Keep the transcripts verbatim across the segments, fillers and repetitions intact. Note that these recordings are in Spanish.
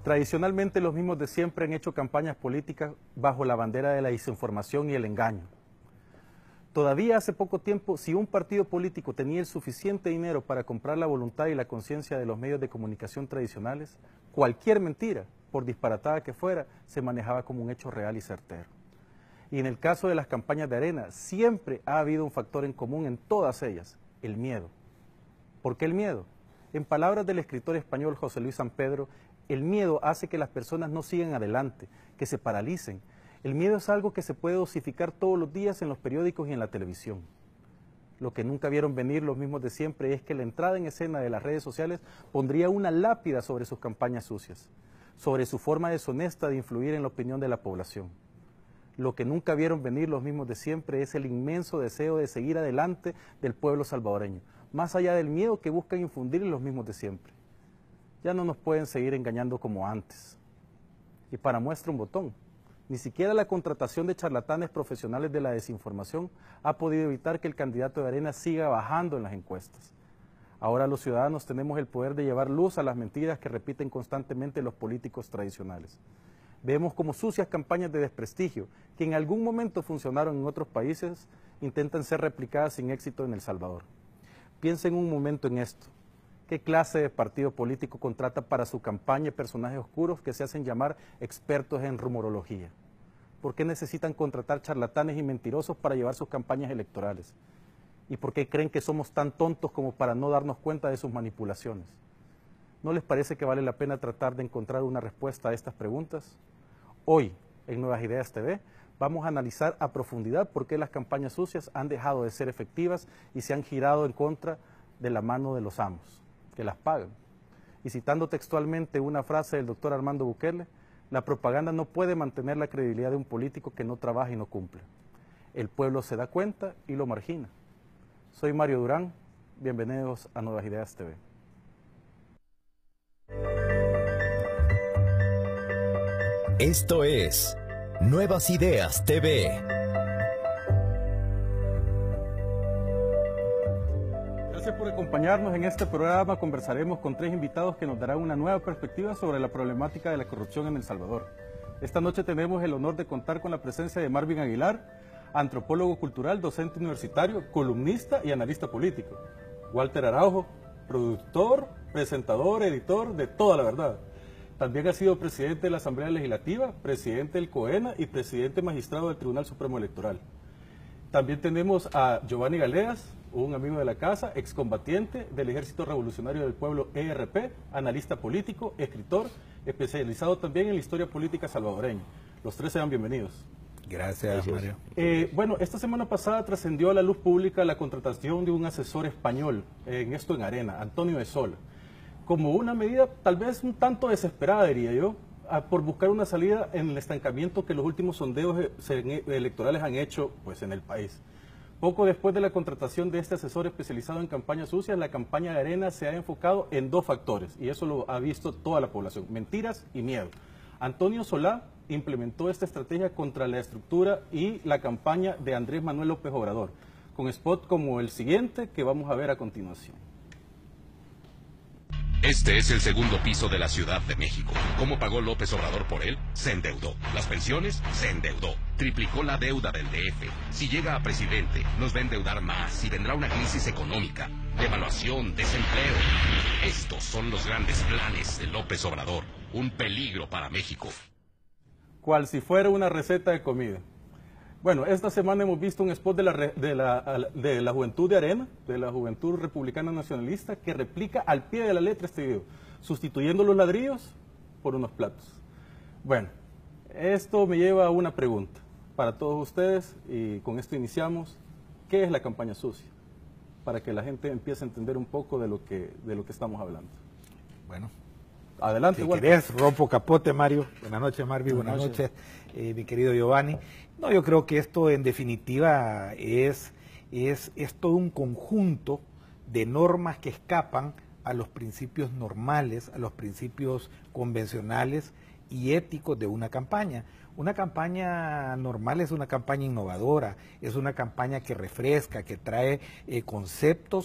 Tradicionalmente los mismos de siempre han hecho campañas políticas bajo la bandera de la desinformación y el engaño. Todavía hace poco tiempo, si un partido político tenía el suficiente dinero para comprar la voluntad y la conciencia de los medios de comunicación tradicionales, cualquier mentira, por disparatada que fuera, se manejaba como un hecho real y certero. Y en el caso de las campañas de Arena, siempre ha habido un factor en común en todas ellas, el miedo. ¿Por qué el miedo? En palabras del escritor español José Luis San Pedro, el miedo hace que las personas no sigan adelante, que se paralicen. El miedo es algo que se puede dosificar todos los días en los periódicos y en la televisión. Lo que nunca vieron venir los mismos de siempre es que la entrada en escena de las redes sociales pondría una lápida sobre sus campañas sucias, sobre su forma deshonesta de influir en la opinión de la población. Lo que nunca vieron venir los mismos de siempre es el inmenso deseo de seguir adelante del pueblo salvadoreño, más allá del miedo que buscan infundir en los mismos de siempre. Ya no nos pueden seguir engañando como antes. Y para muestra un botón, ni siquiera la contratación de charlatanes profesionales de la desinformación ha podido evitar que el candidato de Arena siga bajando en las encuestas. Ahora los ciudadanos tenemos el poder de llevar luz a las mentiras que repiten constantemente los políticos tradicionales. Vemos como sucias campañas de desprestigio, que en algún momento funcionaron en otros países, intentan ser replicadas sin éxito en El Salvador. Piensen un momento en esto. ¿Qué clase de partido político contrata para su campaña personajes oscuros que se hacen llamar expertos en rumorología? ¿Por qué necesitan contratar charlatanes y mentirosos para llevar sus campañas electorales? ¿Y por qué creen que somos tan tontos como para no darnos cuenta de sus manipulaciones? ¿No les parece que vale la pena tratar de encontrar una respuesta a estas preguntas? Hoy, en Nuevas Ideas T V, vamos a analizar a profundidad por qué las campañas sucias han dejado de ser efectivas y se han girado en contra de la mano de los amos, que las pagan. Y citando textualmente una frase del doctor Armando Bukele, la propaganda no puede mantener la credibilidad de un político que no trabaja y no cumple. El pueblo se da cuenta y lo margina. Soy Mario Durán, bienvenidos a Nuevas Ideas T V. Esto es Nuevas Ideas T V. Gracias por acompañarnos en este programa. Conversaremos con tres invitados que nos darán una nueva perspectiva sobre la problemática de la corrupción en El Salvador. Esta noche tenemos el honor de contar con la presencia de Marvin Aguilar, antropólogo cultural, docente universitario, columnista y analista político. Walter Araujo, productor, presentador, editor de Toda la Verdad. También ha sido presidente de la Asamblea Legislativa, presidente del COENA y presidente magistrado del Tribunal Supremo Electoral. También tenemos a Giovanni Galeas, un amigo de la casa, excombatiente del Ejército Revolucionario del Pueblo E R P, analista político, escritor, especializado también en la historia política salvadoreña. Los tres sean bienvenidos. Gracias, Mario. Eh, bueno, esta semana pasada trascendió a la luz pública la contratación de un asesor español, eh, en esto en Arena, Antonio de Sola, como una medida tal vez un tanto desesperada, diría yo, a, por buscar una salida en el estancamiento que los últimos sondeos eh, se, electorales han hecho pues, en el país. Poco después de la contratación de este asesor especializado en campañas sucias, la campaña de Arena se ha enfocado en dos factores, y eso lo ha visto toda la población: mentiras y miedo. Antonio Solá implementó esta estrategia contra la estructura y la campaña de Andrés Manuel López Obrador, con spot como el siguiente que vamos a ver a continuación. Este es el segundo piso de la Ciudad de México. ¿Cómo pagó López Obrador por él? Se endeudó. ¿Las pensiones? Se endeudó. Triplicó la deuda del D F. Si llega a presidente, nos va a endeudar más y vendrá una crisis económica, devaluación, desempleo. Estos son los grandes planes de López Obrador. Un peligro para México. Cual si fuera una receta de comida. Bueno, esta semana hemos visto un spot de la, de, la, de la Juventud de Arena, de la Juventud Republicana Nacionalista, que replica al pie de la letra este video, sustituyendo los ladrillos por unos platos. Bueno, esto me lleva a una pregunta para todos ustedes, y con esto iniciamos. ¿Qué es la campaña sucia? Para que la gente empiece a entender un poco de lo que, de lo que estamos hablando. Bueno. Adelante, si Walter. querés, rompo capote, Mario. Buenas noches, Marvi. Buenas, Buenas noches, noches eh, mi querido Giovanni. No, yo creo que esto en definitiva es, es, es todo un conjunto de normas que escapan a los principios normales, a los principios convencionales y éticos de una campaña. Una campaña normal es una campaña innovadora, es una campaña que refresca, que trae eh, conceptos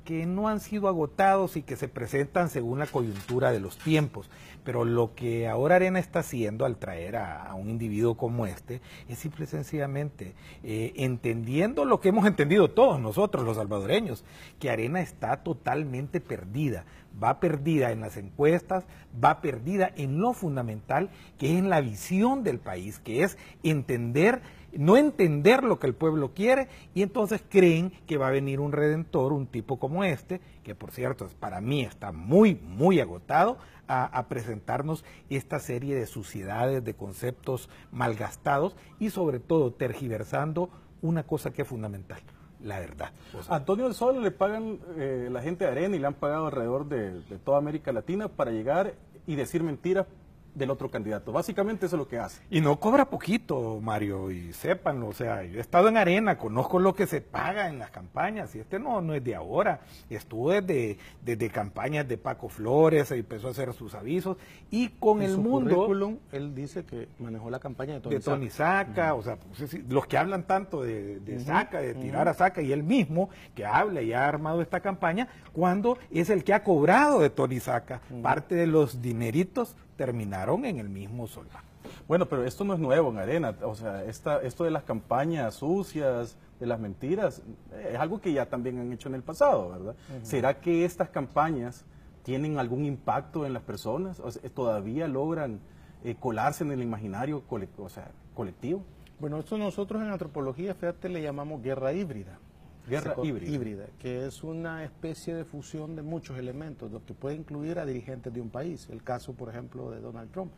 que no han sido agotados y que se presentan según la coyuntura de los tiempos. Pero lo que ahora Arena está haciendo al traer a, a un individuo como este es simple y sencillamente eh, entendiendo lo que hemos entendido todos nosotros los salvadoreños, que Arena está totalmente perdida, va perdida en las encuestas, va perdida en lo fundamental, que es en la visión del país, que es entender, no entender lo que el pueblo quiere, y entonces creen que va a venir un redentor, un tipo como este, que por cierto para mí está muy, muy agotado, a, a presentarnos esta serie de suciedades, de conceptos malgastados y sobre todo tergiversando una cosa que es fundamental: la verdad. O sea, a Antonio del Sol le pagan eh, la gente de Arena y le han pagado alrededor de, de toda América Latina para llegar y decir mentiras del otro candidato. Básicamente eso es lo que hace. Y no cobra poquito, Mario, y sépanlo. O sea, yo he estado en Arena, conozco lo que se paga en las campañas, y este no, no es de ahora. Estuvo desde, desde campañas de Paco Flores, empezó a hacer sus avisos, y con en el su mundo... currículum, él dice que manejó la campaña de Tony, de Tony Saca, uh-huh. O sea, pues, los que hablan tanto de, de uh-huh. Saca, de tirar uh-huh. a Saca, y él mismo que habla y ha armado esta campaña, cuando es el que ha cobrado de Tony Saca. Uh-huh. Parte de los dineritos terminaron en el mismo Solva. Bueno, pero esto no es nuevo en Arena, o sea, esta, esto de las campañas sucias, de las mentiras, es algo que ya también han hecho en el pasado, ¿verdad? Uh-huh. ¿Será que estas campañas tienen algún impacto en las personas? O sea, ¿todavía logran eh, colarse en el imaginario cole, o sea, colectivo? Bueno, esto nosotros en antropología, fíjate, le llamamos guerra híbrida. Guerra híbrida. híbrida, que es una especie de fusión de muchos elementos, lo que puede incluir a dirigentes de un país, el caso, por ejemplo, de Donald Trump.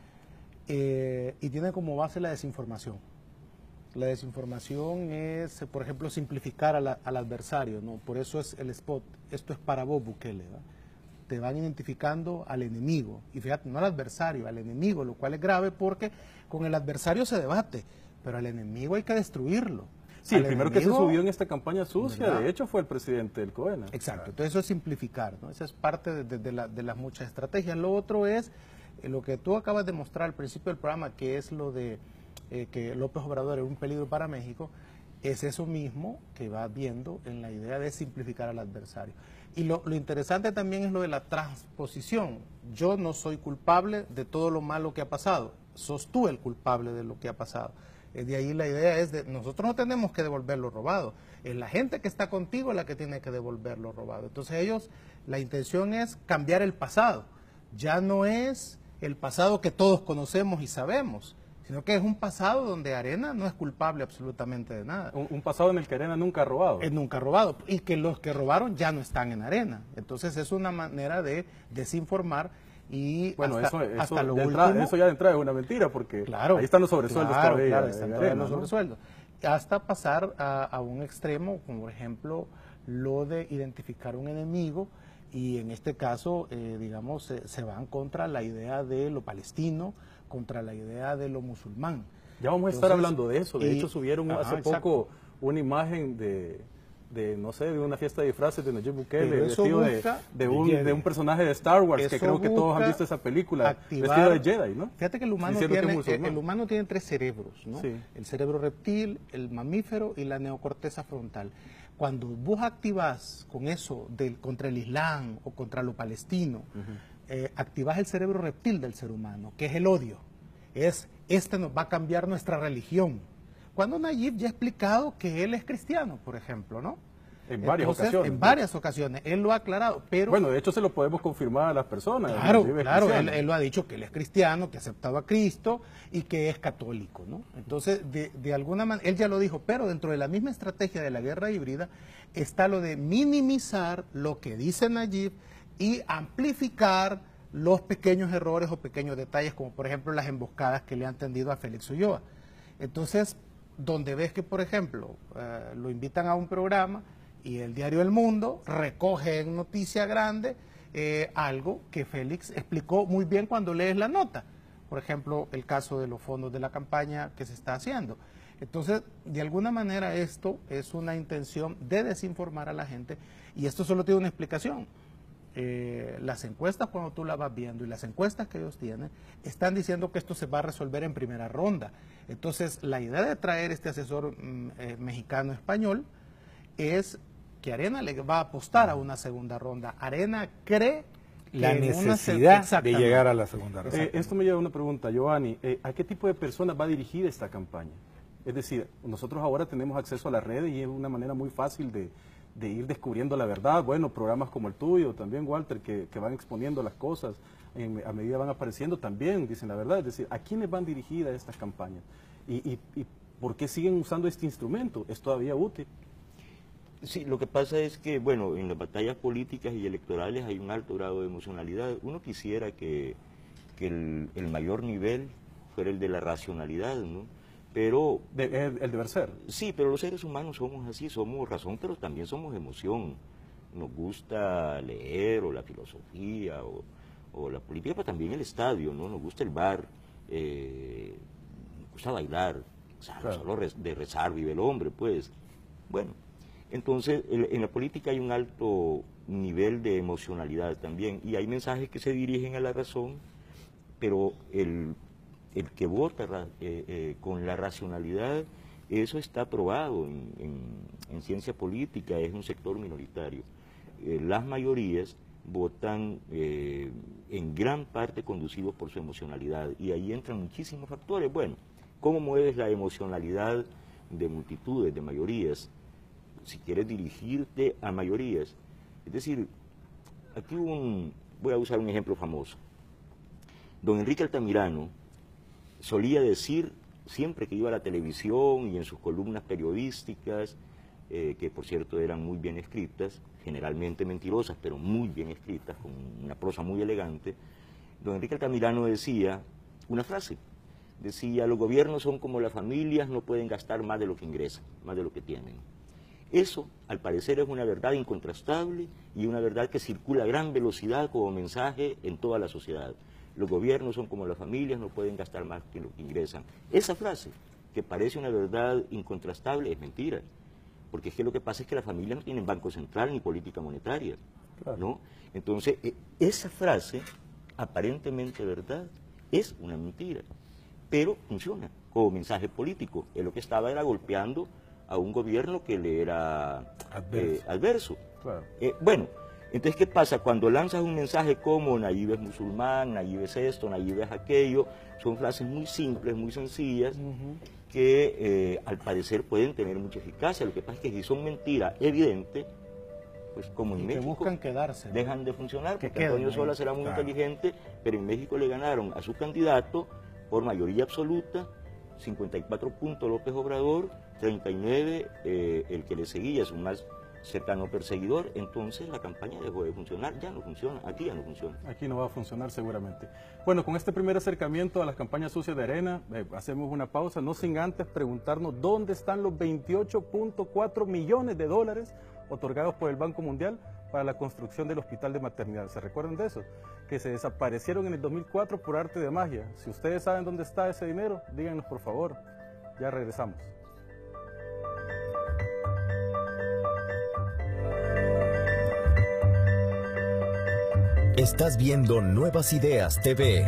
Eh, y tiene como base la desinformación. La desinformación es, por ejemplo, simplificar a la, al adversario, ¿no? Por eso es el spot, esto es para vos, Bukele, ¿verdad? Te van identificando al enemigo, y fíjate, no al adversario, al enemigo, lo cual es grave porque con el adversario se debate, pero al enemigo hay que destruirlo. Sí, el primero enemigo, que se subió en esta campaña sucia, ¿verdad? De hecho, fue el presidente del COENA. Exacto, entonces eso es simplificar, ¿no? Esa es parte de, de, de, la, de las muchas estrategias. Lo otro es eh, lo que tú acabas de mostrar al principio del programa, que es lo de eh, que López Obrador era un peligro para México, es eso mismo que va viendo en la idea de simplificar al adversario. Y lo, lo interesante también es lo de la transposición. Yo no soy culpable de todo lo malo que ha pasado, sos tú el culpable de lo que ha pasado. De ahí la idea es de nosotros no tenemos que devolver lo robado, es la gente que está contigo la que tiene que devolver lo robado. Entonces ellos, la intención es cambiar el pasado, ya no es el pasado que todos conocemos y sabemos, sino que es un pasado donde Arena no es culpable absolutamente de nada. Un, un pasado en el que Arena nunca ha robado. Es nunca ha robado, y que los que robaron ya no están en Arena. Entonces es una manera de desinformar. Y bueno, hasta, eso, eso, hasta lo entrada, último, eso ya de entrada es una mentira, porque claro, ahí están los sobresueldos claro, todavía. Claro, están todavía Arena, los ¿no? sobresueldos. Hasta pasar a, a un extremo, como por ejemplo lo de identificar un enemigo, y en este caso, eh, digamos, se, se van contra la idea de lo palestino, contra la idea de lo musulmán. Ya vamos a Entonces, estar hablando de eso. De y, hecho, subieron ajá, hace exacto. poco una imagen de... de, no sé, de una fiesta de disfraces de Nayib Bukele, Pero eso vestido busca de, de, un, de un personaje de Star Wars, Eso que creo que todos han busca visto esa película, activar- vestido de Jedi, ¿no? Fíjate que el humano, Diciendo que tiene, es musulmán. el humano tiene tres cerebros, ¿no? Sí. El cerebro reptil, el mamífero y la neocorteza frontal. Cuando vos activás con eso del, contra el Islam o contra lo palestino, eh, activás el cerebro reptil del ser humano, que es el odio. Es, este nos va a cambiar nuestra religión. Cuando Nayib ya ha explicado que él es cristiano, por ejemplo, ¿no? En varias Entonces, ocasiones. En varias ocasiones, él lo ha aclarado, pero... Bueno, de hecho se lo podemos confirmar a las personas. Claro, Nayib es claro, él, cristiano. él lo ha dicho, que él es cristiano, que ha aceptado a Cristo y que es católico, ¿no? Entonces, de, de alguna manera, él ya lo dijo, pero dentro de la misma estrategia de la guerra híbrida está lo de minimizar lo que dice Nayib y amplificar los pequeños errores o pequeños detalles, como por ejemplo las emboscadas que le han tendido a Félix Ulloa. Entonces, donde ves que, por ejemplo, eh, lo invitan a un programa y el diario El Mundo recoge en noticia grande eh, algo que Félix explicó muy bien cuando lees la nota. Por ejemplo, el caso de los fondos de la campaña que se está haciendo. Entonces, de alguna manera esto es una intención de desinformar a la gente, y esto solo tiene una explicación. Eh, las encuestas, cuando tú las vas viendo, y las encuestas que ellos tienen, están diciendo que esto se va a resolver en primera ronda. Entonces, la idea de traer este asesor mm, eh, mexicano-español es que Arena le va a apostar a una segunda ronda. Arena cree que la en una necesidad se- de llegar a la segunda ronda. Eh, esto me lleva a una pregunta, Giovanni. Eh, ¿A qué tipo de personas va dirigida esta campaña? Es decir, nosotros ahora tenemos acceso a las redes y es una manera muy fácil de, de ir descubriendo la verdad. Bueno, programas como el tuyo, también Walter, que, que van exponiendo las cosas en, a medida van apareciendo, también dicen la verdad. Es decir, ¿a quiénes van dirigidas estas campañas? ¿Y, y, y por qué siguen usando este instrumento? ¿Es todavía útil? Sí, lo que pasa es que, bueno, en las batallas políticas y electorales hay un alto grado de emocionalidad. Uno quisiera que, que el, el mayor nivel fuera el de la racionalidad, ¿no? Pero... De, el, el deber ser. Sí, pero los seres humanos somos así, somos razón, pero también somos emoción. Nos gusta leer, o la filosofía, o, o la política, pero también el estadio, ¿no? Nos gusta el bar, eh, nos gusta bailar, o sea, Claro. no solo re- de rezar vive el hombre, pues. Bueno, entonces el- en la política hay un alto nivel de emocionalidad también, y hay mensajes que se dirigen a la razón, pero el, el que vota ra- eh, eh, con la racionalidad, eso está probado en, en- en ciencia política, es un sector minoritario. Eh, las mayorías votan eh, en gran parte conducidos por su emocionalidad, y ahí entran muchísimos factores. Bueno, ¿cómo mueves la emocionalidad de multitudes, de mayorías? Si quieres dirigirte a mayorías, es decir, aquí hubo un, voy a usar un ejemplo famoso. Don Enrique Altamirano solía decir, siempre que iba a la televisión y en sus columnas periodísticas, eh, que por cierto eran muy bien escritas, generalmente mentirosas, pero muy bien escritas, con una prosa muy elegante, don Enrique Altamirano decía una frase, decía, los gobiernos son como las familias, no pueden gastar más de lo que ingresan, más de lo que tienen. Eso, al parecer, es una verdad incontrastable y una verdad que circula a gran velocidad como mensaje en toda la sociedad. Los gobiernos son como las familias, no pueden gastar más que lo que ingresan. Esa frase, que parece una verdad incontrastable, es mentira. Porque es que lo que pasa es que las familias no tienen banco central ni política monetaria, Claro. ¿no? Entonces, eh, esa frase, aparentemente verdad, es una mentira, pero funciona como mensaje político. Él lo que estaba era golpeando a un gobierno que le era Adverso. eh, adverso. Claro. Eh, bueno, entonces, ¿qué pasa? Cuando lanzas un mensaje como Nayib es musulmán, Nayib es esto, Nayib es aquello, son frases muy simples, muy sencillas, que eh, al parecer pueden tener mucha eficacia. Lo que pasa es que si son mentiras evidentes, pues como en Y que México, buscan quedarse, ¿no? dejan de funcionar, Que porque queden Antonio ahí. Sola será muy Claro. inteligente, pero en México le ganaron a su candidato por mayoría absoluta, cincuenta y cuatro puntos López Obrador, treinta y nueve eh, el que le seguía, su más cercano perseguidor. Entonces la campaña dejó de funcionar, ya no funciona, aquí ya no funciona. Aquí no va a funcionar seguramente. Bueno, con este primer acercamiento a las campañas sucias de Arena, eh, hacemos una pausa, no sin antes preguntarnos dónde están los veintiocho punto cuatro millones de dólares otorgados por el Banco Mundial para la construcción del hospital de maternidad. ¿Se recuerdan de eso? Que se desaparecieron en el dos mil cuatro por arte de magia. Si ustedes saben dónde está ese dinero, díganos por favor. Ya regresamos. Estás viendo Nuevas Ideas T V.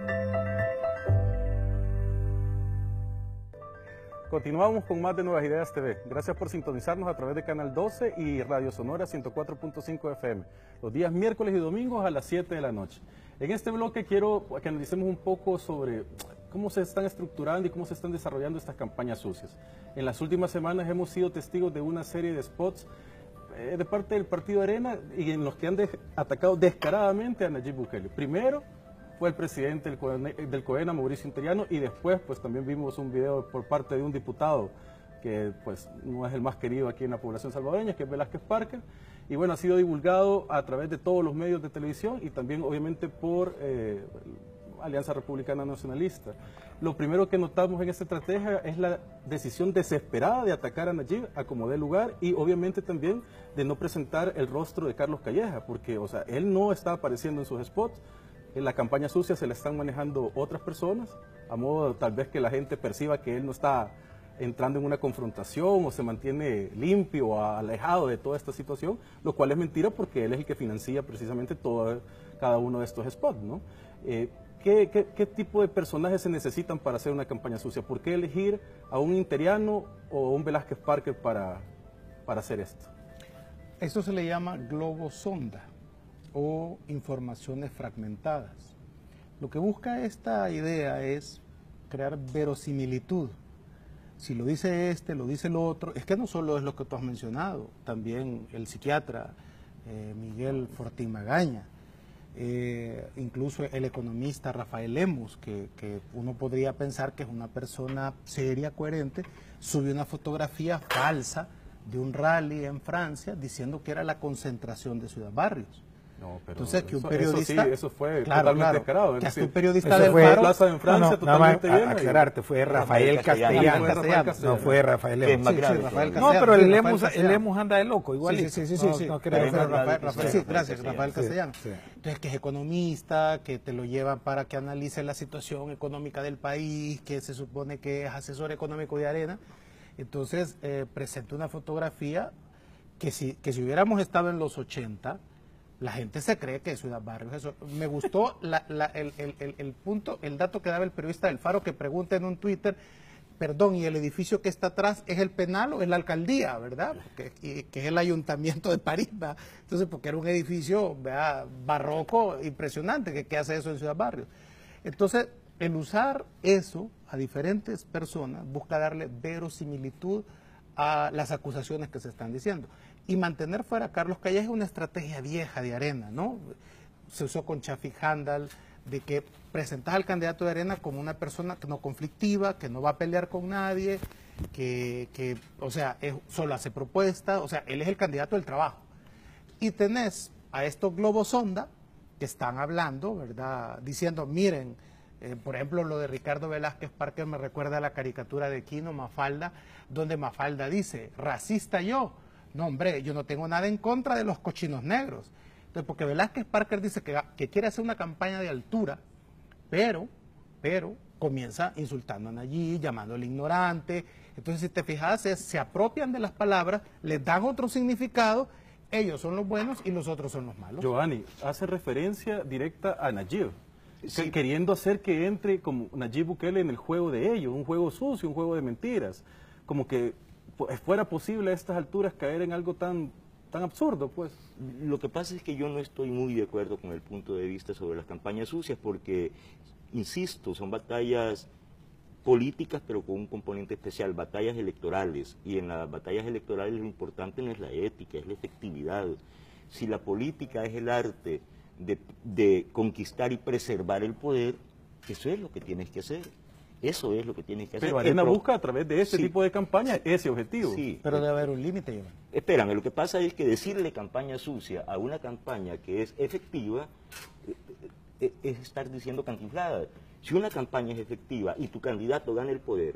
Continuamos con más de Nuevas Ideas T V. Gracias por sintonizarnos a través de Canal doce y Radio Sonora ciento cuatro punto cinco F M, los días miércoles y domingos a las siete de la noche. En este bloque quiero que analicemos un poco sobre cómo se están estructurando y cómo se están desarrollando estas campañas sucias. En las últimas semanas hemos sido testigos de una serie de spots eh, de parte del Partido Arena y en los que han de- atacado descaradamente a Nayib Bukele. Primero fue el presidente del COENA, del COENA, Mauricio Interiano, y después pues también vimos un video por parte de un diputado que pues no es el más querido aquí en la población salvadoreña, que es Velázquez Parker, y bueno, ha sido divulgado a través de todos los medios de televisión y también obviamente por eh, Alianza Republicana Nacionalista. Lo primero que notamos en esta estrategia es la decisión desesperada de atacar a Nayib a como dé lugar y obviamente también de no presentar el rostro de Carlos Calleja, porque o sea, él no está apareciendo en sus spots. En la campaña sucia se la están manejando otras personas, a modo tal vez que la gente perciba que él no está entrando en una confrontación o se mantiene limpio o alejado de toda esta situación, lo cual es mentira porque él es el que financia precisamente todo, cada uno de estos spots, ¿no? Eh, ¿qué, qué, qué tipo de personajes se necesitan para hacer una campaña sucia? ¿Por qué elegir a un Interiano o un Velázquez Parker para, para hacer esto? Esto se le llama globosonda o informaciones fragmentadas. Lo que busca esta idea es crear verosimilitud. Si lo dice este, lo dice el otro, es que no solo es lo que tú has mencionado, también el psiquiatra eh, Miguel Fortín Magaña, eh, incluso el economista Rafael Lemus, que, que uno podría pensar que es una persona seria, coherente, subió una fotografía falsa de un rally en Francia diciendo que era la concentración de Ciudad Barrios. No, pero Entonces, que un eso, periodista... Eso sí, eso fue claro, totalmente claro, descarado. Es que hasta decir, un periodista eso del fue Faro... Plaza en Francia, no, no, totalmente nada más llena. a- aclararte, fue Rafael Castellano. Castellano, Fue Rafael Castellano. no fue Rafael Que es más Lemus. Sí, sí, grave Rafael todavía. No, Castellano, pero el sí, Rafael Lemus, el Castellano. Lemus anda de loco, igual. Sí, sí, sí, sí, no, sí. no Pero creas. fue no, Rafael, no, Rafael, no, sí, no, gracias, sí, Rafael sí, Castellano. sí. Entonces, que es economista, que te lo llevan para que analice la situación económica del país, que se supone que es asesor económico de Arena. Entonces, eh, presenta una fotografía que si, que si hubiéramos estado en los ochenta, la gente se cree que Ciudad Barrios eso. Me gustó la, la, el, el, el, el punto, el dato que daba el periodista del Faro, que pregunta en un Twitter, perdón, ¿y el edificio que está atrás es el penal o es la alcaldía, verdad? Que, y, que es el ayuntamiento de París, ¿verdad? Entonces, porque era un edificio, ¿verdad?, barroco, impresionante, que, que hace eso en Ciudad Barrios. Entonces, el usar eso a diferentes personas busca darle verosimilitud a las acusaciones que se están diciendo. Y mantener fuera a Carlos Calles es una estrategia vieja de Arena, ¿no? Se usó con Chafik Handal, de que presentas al candidato de Arena como una persona que no conflictiva, que no va a pelear con nadie, que, que o sea, es, solo hace propuestas, o sea, él es el candidato del trabajo. Y tenés a estos globos sonda que están hablando, ¿verdad? Diciendo, miren, eh, por ejemplo, lo de Ricardo Velázquez Parker me recuerda a la caricatura de Quino, Mafalda, donde Mafalda dice, racista yo. No, hombre, yo no tengo nada en contra de los cochinos negros. Entonces, porque Velázquez Parker dice que, que quiere hacer una campaña de altura, pero, pero, comienza insultando a Nayib, llamándole ignorante. Entonces, si te fijas, es, se apropian de las palabras, les dan otro significado, ellos son los buenos y los otros son los malos. Giovanni, hace referencia directa a Nayib, Sí. que- queriendo hacer que entre como Nayib Bukele en el juego de ellos, un juego sucio, un juego de mentiras, como que pues, fuera posible a estas alturas caer en algo tan, tan absurdo, pues. Lo que pasa es que yo no estoy muy de acuerdo con el punto de vista sobre las campañas sucias porque, insisto, son batallas políticas pero con un componente especial, batallas electorales. Y en las batallas electorales lo importante no es la ética, es la efectividad. Si la política es el arte de, de conquistar y preservar el poder, eso es lo que tienes que hacer. Eso es lo que tienes que hacer. Pero El Arena pro- busca a través de este Sí. tipo de campañas ese objetivo. Sí, Pero eh, debe haber un límite, Iván. Espérame, lo que pasa es que decirle campaña sucia a una campaña que es efectiva eh, eh, es estar diciendo cantinfladas. Si una campaña es efectiva y tu candidato gana el poder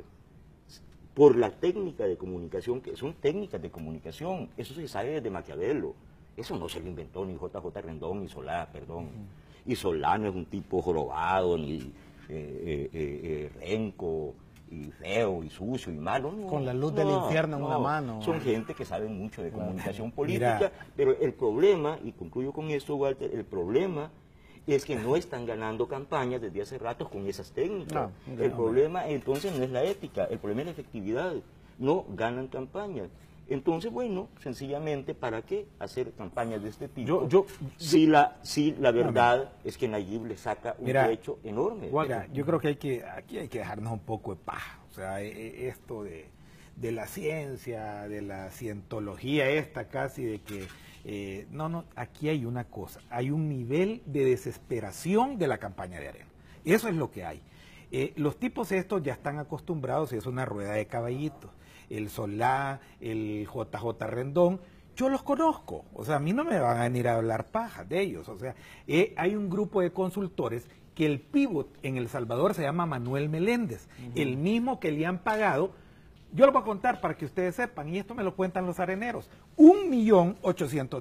por la técnica de comunicación, que son técnicas de comunicación, eso se sabe desde Maquiavelo. Eso no se lo inventó ni J J Rendón ni Solá, perdón. Y Solá no es un tipo jorobado, ni eh, eh, eh, eh, renco, y feo, y sucio, y malo. No, Con la luz del infierno en una mano. Son gente que sabe mucho de comunicación Mira. política, pero el problema, y concluyo con esto, Walter, el problema es que no están ganando campañas desde hace rato con esas técnicas. No, el no, problema entonces no es la ética, el problema es la efectividad. No ganan campañas. Entonces, bueno, sencillamente, ¿para qué hacer campañas de este tipo? Yo- yo- si, la, si la verdad es que Nayib le saca un Mira, derecho enorme. Mira, yo creo que hay que aquí hay que dejarnos un poco de paja. O sea, e- e- esto de, de la ciencia, de la cientología esta casi de que eh, no, no, aquí hay una cosa, hay un nivel de desesperación de la campaña de Arena. Eso es lo que hay. Eh, los tipos estos ya están acostumbrados, es una rueda de caballitos. El Solá, el J J Rendón, yo los conozco, o sea, a mí no me van a venir a hablar paja de ellos, o sea, eh, hay un grupo de consultores que el pivot en El Salvador se llama Manuel Meléndez, uh-huh. el mismo que le han pagado, yo lo voy a contar para que ustedes sepan, y esto me lo cuentan los areneros, un millón ochocientos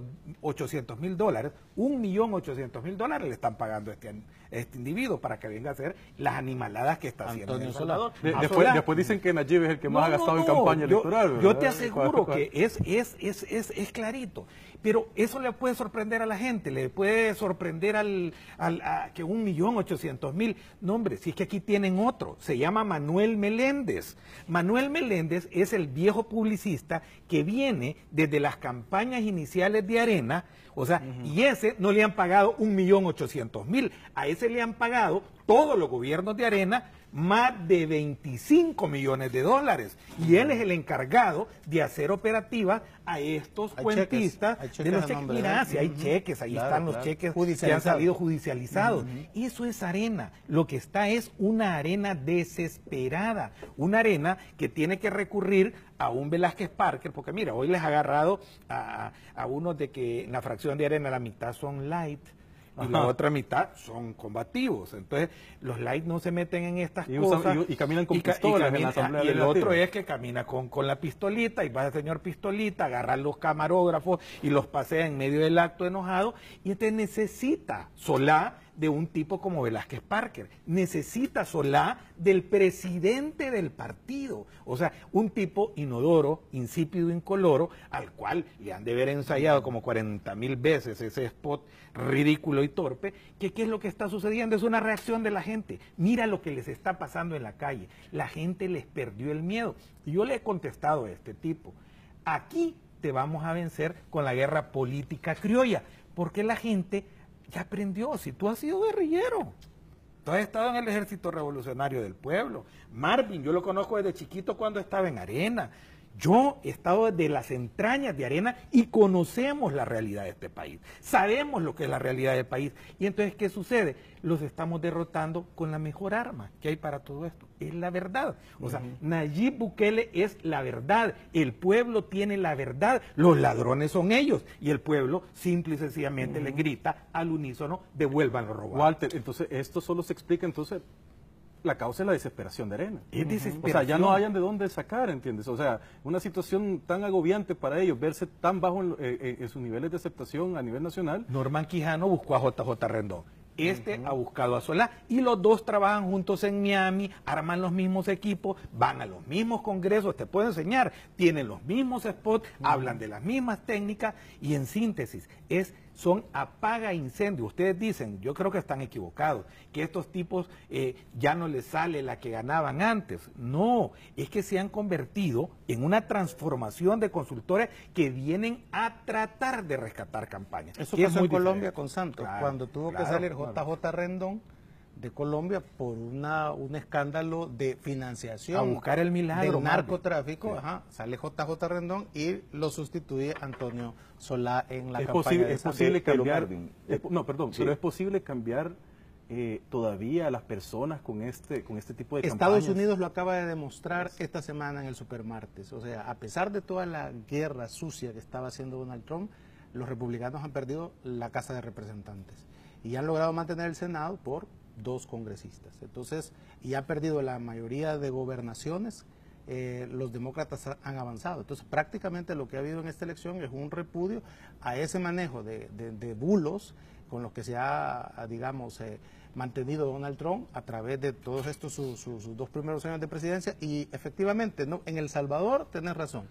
ochocientos mil dólares, un millón ochocientos mil dólares le están pagando a este, este individuo para que venga a hacer las animaladas que está haciendo en El Salvador. De, después, después dicen que Nayib es el que más no, ha gastado no, no. en campaña yo, electoral. Yo te aseguro que es, es, es, es, es clarito. Pero eso le puede sorprender a la gente, le puede sorprender al, al a, que un millón ochocientos mil. No, hombre, si es que aquí tienen otro, se llama Manuel Meléndez. Manuel Meléndez es el viejo publicista que viene desde las campañas iniciales de Arena, o sea, uh-huh. y ese no le han pagado un millón ochocientos mil, a ese le han pagado todos los gobiernos de Arena más de veinticinco millones de dólares. Y él es el encargado de hacer operativas a estos hay cuentistas. Cheques, cheques de los cheques. Mira, si hay uh-huh. cheques, ahí claro, están los claro. cheques que han salido judicializados. Uh-huh. Eso es Arena. Lo que está es una Arena desesperada. Una Arena que tiene que recurrir a un Velázquez Parker, porque mira, hoy les ha agarrado a, a unos de que en la fracción de Arena la mitad son light, y Ajá. la otra mitad son combativos. Entonces, los light no se meten en estas y cosas. Usan, y, y caminan con y, pistolas y, camina, en la Asamblea y el Legislativa. otro es que camina con, con la pistolita, y va el señor pistolita, agarra los camarógrafos y los pasea en medio del acto enojado, y entonces necesita Solá de un tipo como Velázquez Parker, necesita Solá del presidente del partido, o sea, un tipo inodoro, insípido, incoloro, al cual le han de haber ensayado como cuarenta mil veces ese spot ridículo y torpe, que qué es lo que está sucediendo, es una reacción de la gente. Mira lo que les está pasando en la calle, la gente les perdió el miedo. Y yo le he contestado a este tipo, aquí te vamos a vencer con la guerra política criolla, porque la gente ya aprendió. Si tú has sido guerrillero, tú has estado en el Ejército Revolucionario del Pueblo. Marvin, yo lo conozco desde chiquito cuando estaba en Arena. Yo he estado desde las entrañas de Arena y conocemos la realidad de este país. Sabemos lo que es la realidad del país. Y entonces, ¿qué sucede? Los estamos derrotando con la mejor arma que hay para todo esto. Es la verdad. O sea, uh-huh. Nayib Bukele es la verdad. El pueblo tiene la verdad. Los ladrones son ellos. Y el pueblo simple y sencillamente uh-huh. le grita al unísono, devuelvan lo robado. Walter, entonces, esto solo se explica entonces... La causa es la desesperación de Arena. Es desesperación. O sea, ya no hayan de dónde sacar, ¿entiendes? O sea, una situación tan agobiante para ellos, verse tan bajo en, en, en sus niveles de aceptación a nivel nacional. Norman Quijano buscó a J J Rendón. Este uh-huh. ha buscado a Solá y los dos trabajan juntos en Miami, arman los mismos equipos, van a los mismos congresos, te puedo enseñar, tienen los mismos spots, uh-huh. hablan de las mismas técnicas y en síntesis es son apaga incendios. Ustedes dicen, yo creo que están equivocados, que estos tipos eh, ya no les sale la que ganaban antes. No, es que se han convertido en una transformación de consultores que vienen a tratar de rescatar campañas. Eso pasó en Colombia diferente. Con Santos, claro, cuando tuvo claro, que salir claro. J J Rendón de Colombia por una un escándalo de financiación. A buscar el milagro. Del narcotráfico, sí. ajá, sale J J Rendón y lo sustituye Antonio Solá en la es campaña posible, de Es posible cambiar, Marvin, es, no, perdón, sí. pero es posible cambiar eh, todavía a las personas con este, con este tipo de Estados campañas. Unidos lo acaba de demostrar esta semana en el Supermartes. O sea, a pesar de toda la guerra sucia que estaba haciendo Donald Trump, los republicanos han perdido la Casa de Representantes y han logrado mantener el Senado por dos congresistas. Entonces, y ha perdido la mayoría de gobernaciones, eh, los demócratas han avanzado. Entonces, prácticamente lo que ha habido en esta elección es un repudio a ese manejo de, de, de bulos con los que se ha, digamos, eh, mantenido Donald Trump a través de todos estos sus, sus, sus dos primeros años de presidencia. Y efectivamente, ¿no? En El Salvador tenés razón.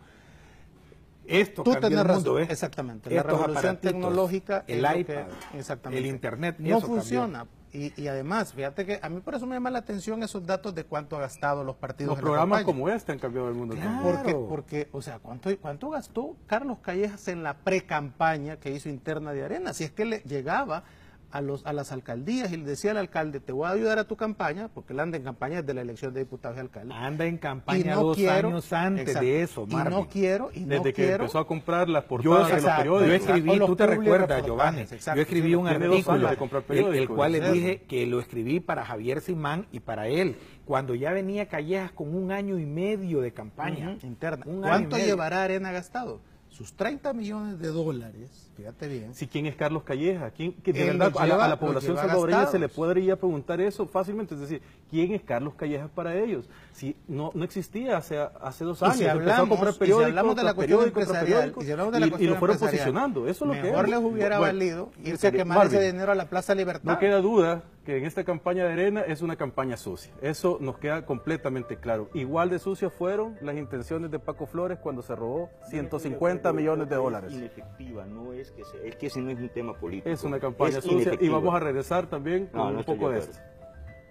Esto Tú cambió tenés el mundo, razón, ¿eh? exactamente. La Estos revolución tecnológica, el es iPad, que, exactamente, el internet, no eso funciona. Cambió. Y, y además, fíjate que a mí por eso me llama la atención esos datos de cuánto ha gastado los partidos. Los en programas la como este han cambiado el mundo. Claro. Porque, porque, o sea, ¿cuánto, cuánto gastó Carlos Callejas en la pre-campaña que hizo interna de Arena? Si es que le llegaba a, los, a las alcaldías y le decía al alcalde, te voy a ayudar a tu campaña, porque él anda en campaña desde la elección de diputados y alcaldes. Anda en campaña no dos quiero, años antes exacto, de eso, Marvin. Y no quiero, y Desde no que quiero, empezó a comprar las Yo, portadas de los exacto, periódicos. yo escribí, los tú te public recuerdas, reportajes, Giovanni, exacto, yo escribí sí, un tiene dos artículo, años de comprar el, el periódicos, cual le eso. dije que lo escribí para Javier Simán y para él, cuando ya venía Callejas con un año y medio de campaña. uh-huh, interna. Un ¿Cuánto año y medio. llevará Arena gastado? sus treinta millones de dólares, fíjate bien. Si quién es Carlos Calleja, ¿quién, que de Él verdad los a la, lleva- a la los población lleva salvadoreña se le gastados. podría preguntar eso fácilmente, es decir, ¿quién es Carlos Calleja para ellos? Si no, no existía hace, hace dos Y años, si empezó a hablamos- comprar y si periódicos, hablamos de la tras cuestión periódicos, tras empresarial, periódicos, y si hablamos de la y- y cuestión lo fueron empresarial, posicionando, eso es lo que mejor es. les hubiera Bueno, valido irse a quemar Marvin, ese dinero a la Plaza Libertad. no queda duda que en esta campaña de Arena es una campaña sucia. Eso nos queda completamente claro. Igual de sucias fueron las intenciones de Paco Flores cuando se robó ciento cincuenta millones de dólares. Es inefectiva, no es que sea, es que ese no es un tema político. Es una campaña Es sucia y inefectiva. vamos a regresar también con No, no un estoy poco de de acuerdo. esto.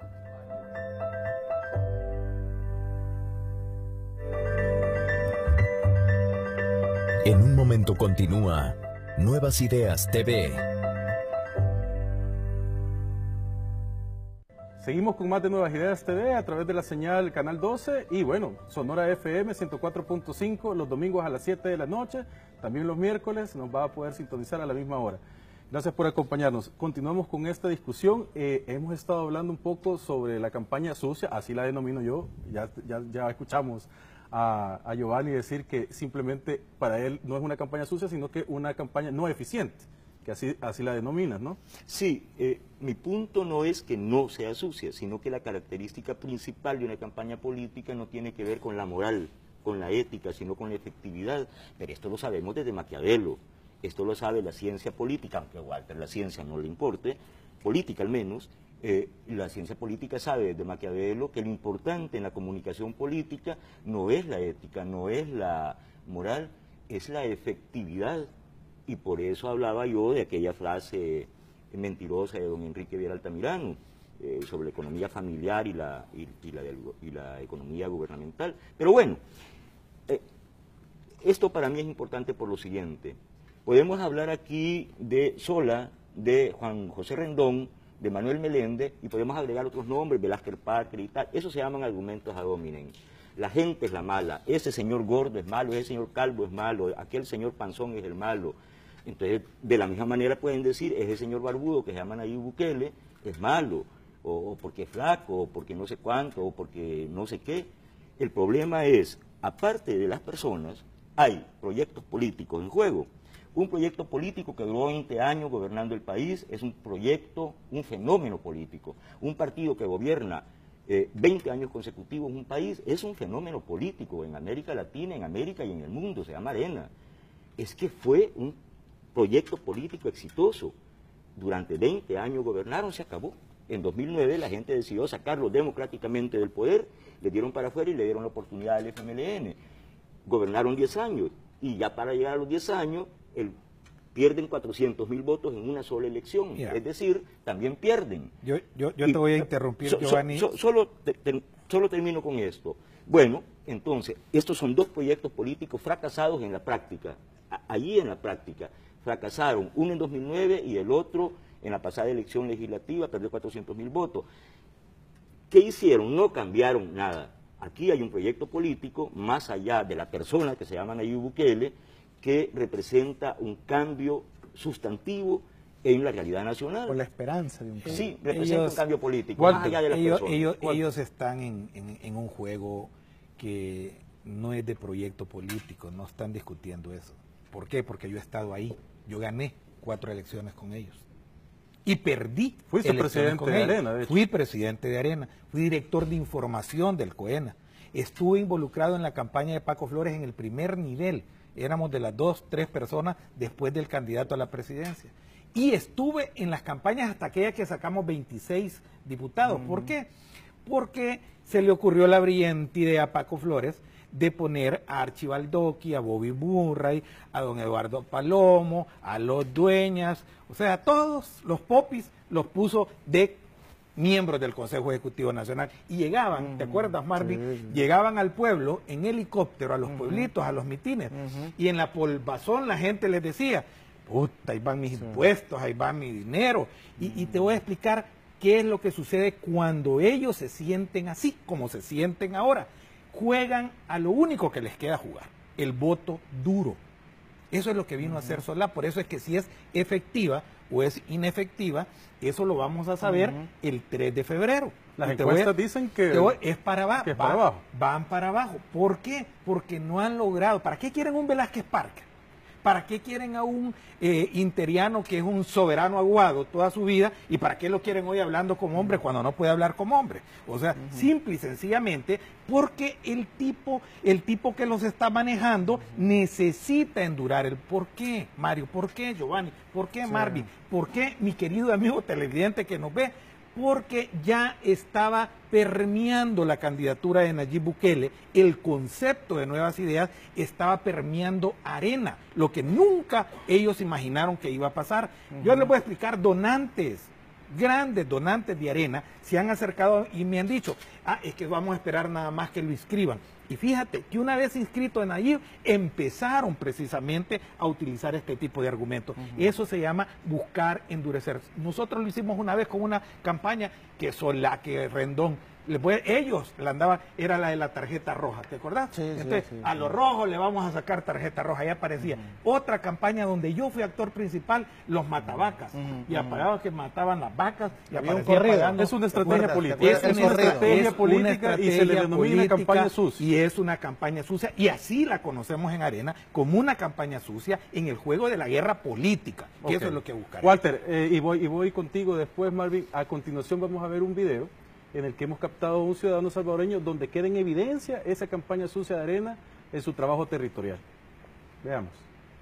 En un momento continúa Nuevas Ideas T V. Seguimos con más de Nuevas Ideas T V a través de la señal Canal doce y bueno, Sonora F M ciento cuatro punto cinco los domingos a las siete de la noche, también los miércoles nos va a poder sintonizar a la misma hora. Gracias por acompañarnos. Continuamos con esta discusión. Eh, hemos estado hablando un poco sobre la campaña sucia, así la denomino yo, ya, ya, ya escuchamos a, a Giovanni decir que simplemente para él no es una campaña sucia, sino que una campaña no eficiente, que así, así la denominas, ¿no? Sí, eh, mi punto no es que no sea sucia, sino que la característica principal de una campaña política no tiene que ver con la moral, con la ética, sino con la efectividad. Pero esto lo sabemos desde Maquiavelo, esto lo sabe la ciencia política, aunque a Walter la ciencia no le importe, política al menos. Eh, la ciencia política sabe desde Maquiavelo que lo importante en la comunicación política no es la ética, no es la moral, es la efectividad. Y por eso hablaba yo de aquella frase mentirosa de don Enrique Viera Altamirano eh, sobre la economía familiar y la, y, y la, y la economía gubernamental. Pero bueno, eh, esto para mí es importante por lo siguiente. Podemos hablar aquí de Sola, de Juan José Rendón, de Manuel Meléndez, y podemos agregar otros nombres, Velázquez Parker y tal. Eso se llaman argumentos ad hominem. La gente es la mala, ese señor gordo es malo, ese señor calvo es malo, aquel señor panzón es el malo. Entonces, de la misma manera pueden decir, ese señor barbudo que se llama Nayib Bukele es malo, o, o porque es flaco, o porque no sé cuánto, o porque no sé qué. El problema es, aparte de las personas, hay proyectos políticos en juego. Un proyecto político que duró veinte años gobernando el país es un proyecto, un fenómeno político. Un partido que gobierna eh, veinte años consecutivos un país es un fenómeno político en América Latina, en América y en el mundo, se llama Arena. Es que fue un proyecto político exitoso. Durante veinte años gobernaron, se acabó. En dos mil nueve la gente decidió sacarlo democráticamente del poder, le dieron para afuera y le dieron la oportunidad al F M L N. Gobernaron diez años y ya para llegar a los diez años el, pierden cuatrocientos mil votos en una sola elección. Yeah. Es decir, también pierden. Yo, yo, yo Y- te voy a interrumpir, so- so- Giovanni. so- solo, te- te- solo termino con esto. Bueno, entonces, estos son dos proyectos políticos fracasados en la práctica. A- allí en la práctica. Fracasaron, uno en dos mil nueve y el otro en la pasada elección legislativa, perdió cuatrocientos mil votos. ¿Qué hicieron? No cambiaron nada. Aquí hay un proyecto político, más allá de la persona que se llama Nayib Bukele, que representa un cambio sustantivo en la realidad nacional. Por la esperanza de un cambio. Sí, representa Ellos- un cambio político, Walter, más allá de las ellos, personas. ellos, Walter. ellos están en, en- en un juego que no es de proyecto político, no están discutiendo eso. ¿Por qué? Porque yo he estado ahí, yo gané cuatro elecciones con ellos. Y perdí Fuiste elecciones presidente con de ellos. Arena, de hecho. Fui presidente de Arena, fui director de información del COENA. Estuve involucrado en la campaña de Paco Flores en el primer nivel. Éramos de las dos, tres personas después del candidato a la presidencia. Y estuve en las campañas hasta aquella que sacamos veintiséis diputados. ¿Por qué? Porque se le ocurrió la brillante idea a Paco Flores de poner a Archie Baldoqui, a Bobby Murray, a don Eduardo Palomo, a los Dueñas, o sea, a todos los popis los puso de miembros del Consejo Ejecutivo Nacional. Y llegaban, ¿te acuerdas, Marvin? sí. Llegaban al pueblo en helicóptero, a los pueblitos, a los mitines, y en la polvazón la gente les decía, puta, ahí van mis impuestos, ahí va mi dinero. Y, y te voy a explicar qué es lo que sucede cuando ellos se sienten así, como se sienten ahora. Juegan a lo único que les queda jugar, el voto duro. Eso es lo que vino a hacer Solá, por eso es que si es efectiva o es inefectiva, eso lo vamos a saber el tres de febrero. Las Y te voy a- encuestas dicen que- te voy- es para abajo, que es para abajo. van para abajo. ¿Por qué? Porque no han logrado. ¿Para qué quieren un Velázquez Parker? ¿Para qué quieren a un eh, interiano que es un soberano aguado toda su vida? ¿Y para qué lo quieren hoy hablando como hombre cuando no puede hablar como hombre? O sea, uh-huh. simple y sencillamente porque el tipo, el tipo que los está manejando uh-huh. necesita endurar. El ¿por qué, Mario? ¿Por qué, Giovanni? ¿Por qué, sí. Marvin? ¿Por qué, mi querido amigo televidente que nos ve? Porque ya estaba permeando la candidatura de Nayib Bukele, el concepto de Nuevas Ideas estaba permeando Arena, lo que nunca ellos imaginaron que iba a pasar. Uh-huh. Yo les voy a explicar, donantes, grandes donantes de Arena, se han acercado y me han dicho, ah, es que vamos a esperar nada más que lo inscriban. Y fíjate que una vez inscrito en Nayib, empezaron precisamente a utilizar este tipo de argumentos. Uh-huh. Eso se llama buscar endurecer. Nosotros lo hicimos una vez con una campaña que son la que Rendón, después ellos la andaban, era la de la tarjeta roja, ¿te acordás? Sí, Entonces, sí, sí, a sí. los rojos le vamos a sacar tarjeta roja, ya aparecía. Uh-huh. Otra campaña donde yo fui actor principal, los matabacas, uh-huh. y apagaban que mataban las vacas y aparecía pagando. Es una estrategia política. Es, es una estrategia política y se le denomina campaña sucia. Y es una campaña sucia, y así la conocemos en Arena, como una campaña sucia en el juego de la guerra política, que okay. eso es lo que buscaremos. Walter, eh, y, voy, y voy contigo después, Marvin. A continuación vamos a ver un video en el que hemos captado a un ciudadano salvadoreño donde queda en evidencia esa campaña sucia de Arena en su trabajo territorial. Veamos.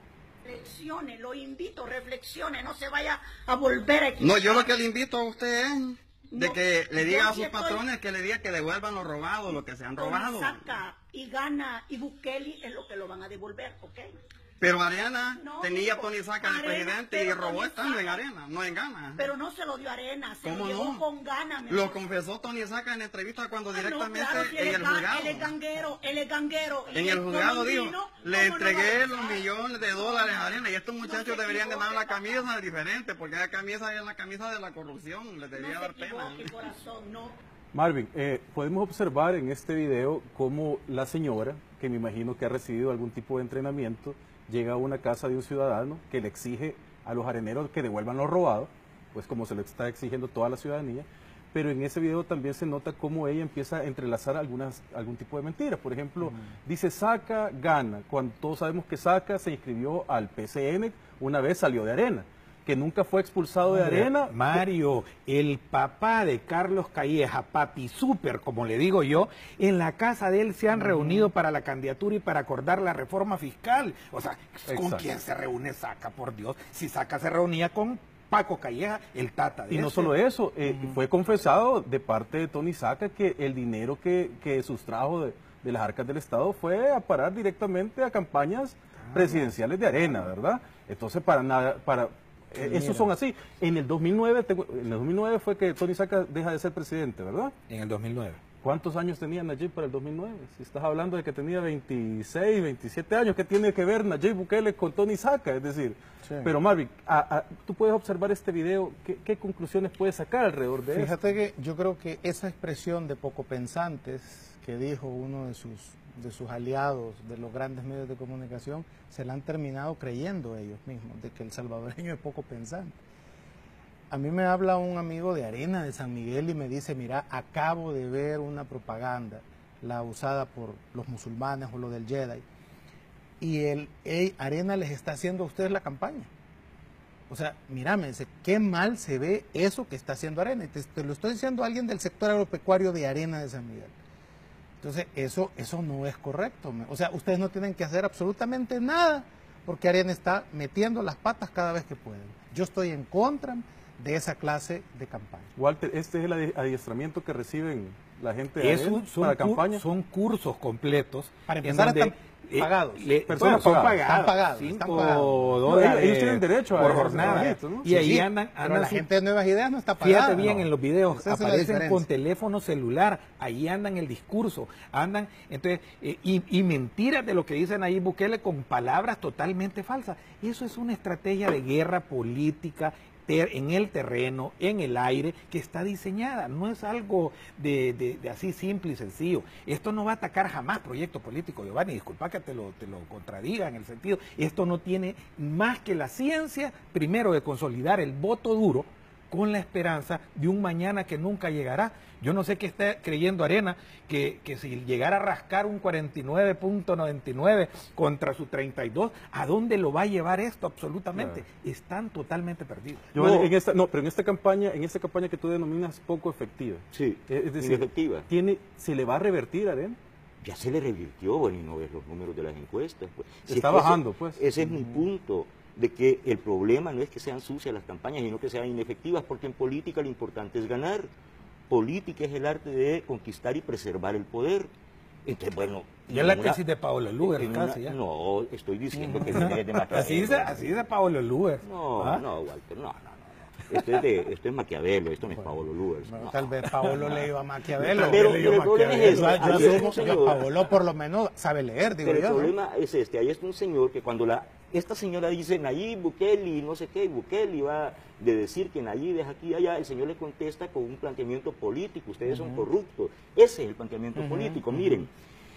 Reflexione, lo invito, reflexione, no se vaya a volver a equivocar. No, yo lo que le invito a usted es de no, que le diga a sus estoy... patrones que le diga que devuelvan lo robado, lo que se han robado. Saca y Gana y Bukele es lo que lo van a devolver, ¿ok? Pero Arena no, tenía a Tony Saca de presidente y robó Tony estando Saca, en Arena, no en Gana. Pero no se lo dio Arena, se ¿Cómo lo llevó no? con Gana. Lo mejor. Confesó Tony Saca en entrevista cuando directamente no, claro, si en el juzgado. Él es ganguero, él es ganguero. En el juzgado dijo, le entregué no los millones de dólares a Arena y estos muchachos no deberían de dar la camisa diferente, porque la camisa es la camisa de la corrupción, les debería no dar pena. Corazón, no. Marvin, eh, podemos observar en este video cómo la señora, que me imagino que ha recibido algún tipo de entrenamiento, llega a una casa de un ciudadano que le exige a los areneros que devuelvan lo robado, pues como se le está exigiendo toda la ciudadanía, pero en ese video también se nota cómo ella empieza a entrelazar algunas, algún tipo de mentiras. Por ejemplo, mm. dice Saca, Gana, cuando todos sabemos que Saca se inscribió al P C N, una vez salió de Arena, que nunca fue expulsado de Arena. Mario, el papá de Carlos Calleja, papi súper, como le digo yo, en la casa de él se han uh-huh. reunido para la candidatura y para acordar la reforma fiscal. O sea, ¿con Exacto. quién se reúne Saca, por Dios? Si Saca se reunía con Paco Calleja, el tata de Y ese. no solo eso, eh, uh-huh. fue confesado de parte de Tony Saca que el dinero que, que sustrajo de, de las arcas del Estado fue a parar directamente a campañas ah, presidenciales de Arena, ¿verdad? Entonces, para nada, para... Sí, esos son así. En el dos mil nueve, tengo, en el dos mil nueve fue que Tony Saca deja de ser presidente, ¿verdad? En el dos mil nueve. ¿Cuántos años tenía Nayib para el dos mil nueve? Si estás hablando de que tenía veintiséis, veintisiete años, ¿qué tiene que ver Nayib Bukele con Tony Saca? Es decir, sí. Pero Marvin, a, a, tú puedes observar este video, ¿qué, qué conclusiones puedes sacar alrededor de eso? Fíjate que yo creo que esa expresión de poco pensantes que dijo uno de sus, de sus aliados de los grandes medios de comunicación, se la han terminado creyendo ellos mismos, de que el salvadoreño es poco pensante. A mí me habla un amigo de Arena, de San Miguel, y me dice, mira, acabo de ver una propaganda, la usada por los musulmanes o lo del Jedi, y el hey, Arena les está haciendo a ustedes la campaña. O sea, mírame, dice, qué mal se ve eso que está haciendo Arena. Y te, te lo estoy diciendo a alguien del sector agropecuario de Arena de San Miguel. Entonces, eso, eso no es correcto. O sea, ustedes no tienen que hacer absolutamente nada porque Arena está metiendo las patas cada vez que pueden. Yo estoy en contra de esa clase de campaña. Walter, este es el adiestramiento que reciben la gente de Arena para campaña. Son cursos completos. Para empezar, están eh, pagados. Le, personas bueno, son pagadas. Están pagados. Cinco están pagados. Dólares no, ellos tienen derecho a por jornada. ¿no? Y sí, ahí sí, andan, andan pero la su... gente de Nuevas Ideas no está pagada. Fíjate bien, no. En los videos Esa aparecen con teléfono celular, ahí andan el discurso, andan, entonces, eh, y, y mentiras de lo que dicen ahí Bukele con palabras totalmente falsas. Eso es una estrategia de guerra política en el terreno, en el aire, que está diseñada. No es algo de, de, de así simple y sencillo. Esto no va a atacar jamás proyecto político, Giovanni, disculpa que te lo, te lo contradiga en el sentido, esto no tiene más que la ciencia, primero de consolidar el voto duro, con la esperanza de un mañana que nunca llegará. Yo no sé qué está creyendo Arena, que, que si llegara a rascar un cuarenta y nueve punto noventa y nueve contra su treinta y dos, ¿a dónde lo va a llevar esto absolutamente? Claro. Están totalmente perdidos. Yo, no, en esta, no, pero en esta campaña, en esta campaña que tú denominas poco efectiva. Sí, es decir, inefectiva. Tiene, ¿se le va a revertir, Arena? Ya se le revirtió, bueno, y no ves los números de las encuestas. Pues. Si está bajando, ese, pues. Ese es mi punto, de que el problema no es que sean sucias las campañas, sino que sean inefectivas, porque en política lo importante es ganar. Política es el arte de conquistar y preservar el poder. Entonces, bueno... Ya la tesis de Paolo Luger, casi, una, ya. No, estoy diciendo que no es de Maquiavelo. Así dice, así dice Paolo Luger. No, ¿Ah? no, Walter, no, no, no. Esto es, de, esto es Maquiavelo, esto no es Paolo Luger. No, no. Tal vez Paolo le iba a Maquiavelo. Pero, pero el problema es yo, este. yo asumo que Paolo por lo menos sabe leer, digo pero yo. el problema ¿no? es este, ahí está un señor que cuando la esta señora dice Nayib Bukele, no sé qué, Bukele va de decir que Nayib es aquí y allá, el señor le contesta con un planteamiento político, ustedes uh-huh. son corruptos. Ese es el planteamiento uh-huh. político. Uh-huh. Miren,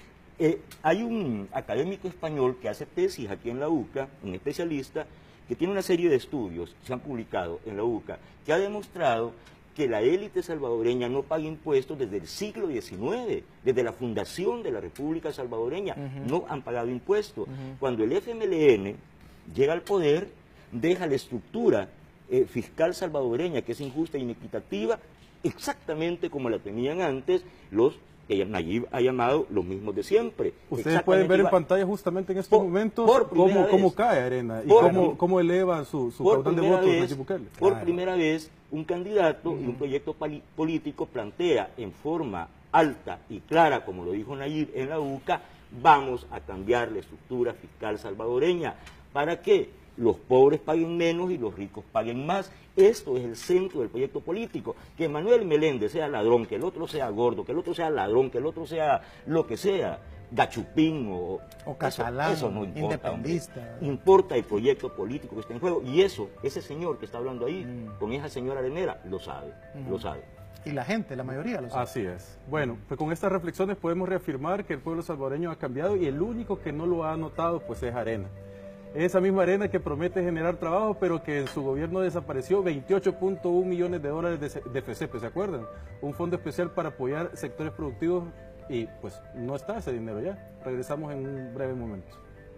eh, hay un académico español que hace tesis aquí en la U C A, un especialista, que tiene una serie de estudios, se han publicado en la U C A, que ha demostrado que la élite salvadoreña no paga impuestos desde el siglo diecinueve, desde la fundación de la República Salvadoreña, uh-huh. no han pagado impuestos. Uh-huh. Cuando el F M L N llega al poder, deja la estructura eh, fiscal salvadoreña, que es injusta e inequitativa, exactamente como la tenían antes los que Nayib ha llamado los mismos de siempre. Ustedes pueden ver en pantalla justamente en estos por, momentos por cómo, cómo cae Arena y cómo, cómo eleva su, su caudal de votos Nayib Bukele. Por claro. primera vez, un candidato uh-huh. y un proyecto político plantea en forma alta y clara, como lo dijo Nayib en la U C A, vamos a cambiar la estructura fiscal salvadoreña. ¿Para qué? Los pobres paguen menos y los ricos paguen más. Esto es el centro del proyecto político. Que Manuel Meléndez sea ladrón, que el otro sea gordo, que el otro sea ladrón, que el otro sea lo que sea, gachupín o... O catalán, eso, eso no importa, independista. Hombre. Importa el proyecto político que está en juego. Y eso, ese señor que está hablando ahí, mm. con esa señora Arenera, lo sabe, mm. lo sabe. Y la gente, la mayoría lo sabe. Así es. Bueno, pues con estas reflexiones podemos reafirmar que el pueblo salvadoreño ha cambiado y el único que no lo ha notado pues es Arena. Esa misma Arena que promete generar trabajo, pero que en su gobierno desapareció veintiocho punto uno millones de dólares de, de F C P, ¿se acuerdan? Un fondo especial para apoyar sectores productivos y pues no está ese dinero ya. Regresamos en un breve momento.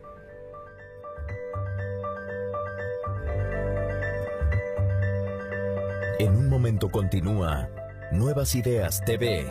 En un momento continúa Nuevas Ideas T V.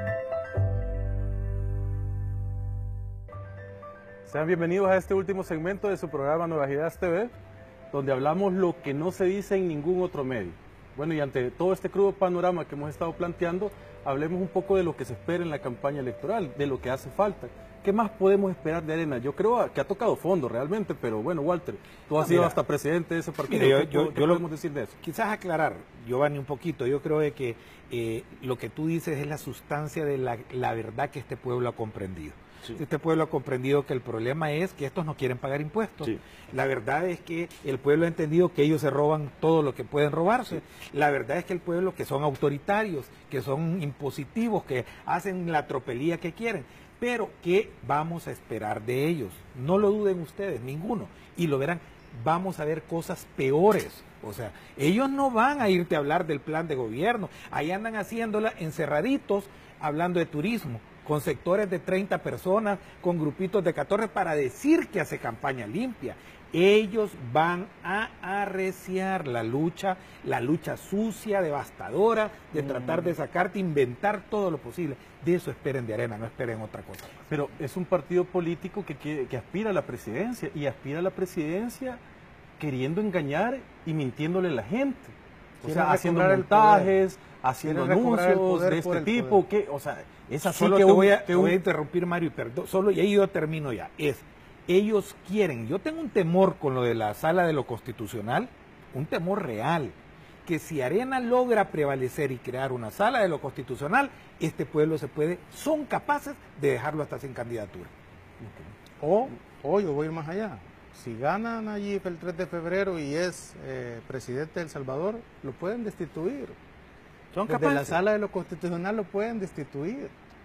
Sean bienvenidos a este último segmento de su programa Nuevas Ideas T V, donde hablamos lo que no se dice en ningún otro medio. Bueno, y ante todo este crudo panorama que hemos estado planteando, hablemos un poco de lo que se espera en la campaña electoral, de lo que hace falta. ¿Qué más podemos esperar de Arena? Yo creo que ha tocado fondo realmente, pero bueno, Walter, tú has sido hasta presidente de ese partido. Mira, ¿Qué, yo, ¿qué yo podemos lo, decir de eso? Quizás aclarar, Giovanni, un poquito. Yo creo de que eh, lo que tú dices es la sustancia de la, la verdad que este pueblo ha comprendido. Sí. Este pueblo ha comprendido que el problema es que estos no quieren pagar impuestos. Sí. La verdad es que el pueblo ha entendido que ellos se roban todo lo que pueden robarse. Sí. La verdad es que el pueblo, que son autoritarios, que son impositivos, que hacen la tropelía que quieren. Pero, ¿qué vamos a esperar de ellos? No lo duden ustedes, ninguno. Y lo verán, vamos a ver cosas peores. O sea, ellos no van a irte a hablar del plan de gobierno. Ahí andan haciéndola encerraditos, hablando de turismo, con sectores de treinta personas, con grupitos de catorce, para decir que hace campaña limpia. Ellos van a arreciar la lucha, la lucha sucia, devastadora, de tratar de sacarte, inventar todo lo posible. De eso esperen de Arena, no esperen otra cosa más. Pero es un partido político que, que, que aspira a la presidencia, y aspira a la presidencia queriendo engañar y mintiéndole a la gente. O sea, haciendo montajes, haciendo anuncios de este tipo, que, o sea, es así. Solo que te un, voy a, que te un... voy a interrumpir, Mario, y perdón, solo, y ahí yo termino ya. Es, ellos quieren, yo tengo un temor con lo de la sala de lo constitucional, un temor real, que si Arena logra prevalecer y crear una sala de lo constitucional, este pueblo se puede, son capaces de dejarlo hasta sin candidatura. Okay. O, o yo voy a ir más allá. Si gana Nayib el tres de febrero y es eh, presidente de El Salvador, lo pueden destituir. ¿Son Desde capaces? la sala de lo constitucional lo pueden destituir.